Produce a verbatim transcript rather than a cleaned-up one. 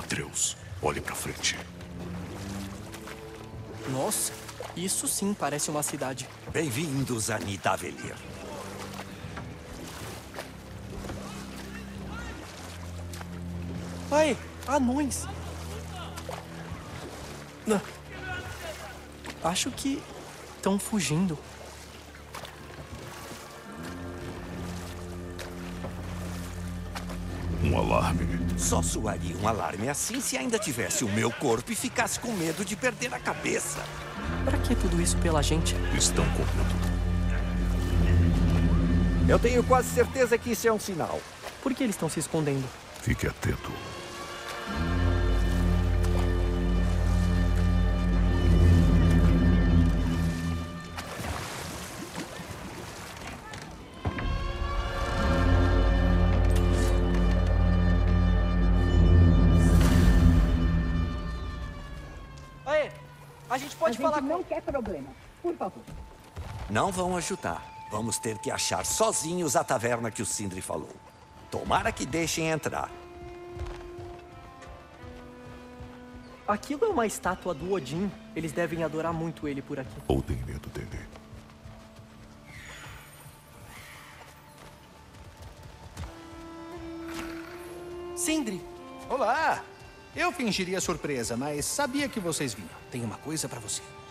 Atreus, olhe pra frente. Nossa, isso sim parece uma cidade. Bem-vindos a Nidavellir. Ai, anões. Ah, acho que estão fugindo. Um alarme. Só soaria um alarme assim se ainda tivesse o meu corpo e ficasse com medo de perder a cabeça. Pra que tudo isso pela gente? Estão com medo. Eu tenho quase certeza que isso é um sinal. Por que eles estão se escondendo? Fique atento. Aê, a gente pode a falar gente com... não quer problema. Por favor. Não vão ajudar. Vamos ter que achar sozinhos a taverna que o Sindri falou. Tomara que deixem entrar. Aquilo é uma estátua do Odin. Eles devem adorar muito ele por aqui. Ou tem medo dele. Sindri! Olá! Eu fingiria surpresa, mas sabia que vocês vinham. Tenho uma coisa pra você.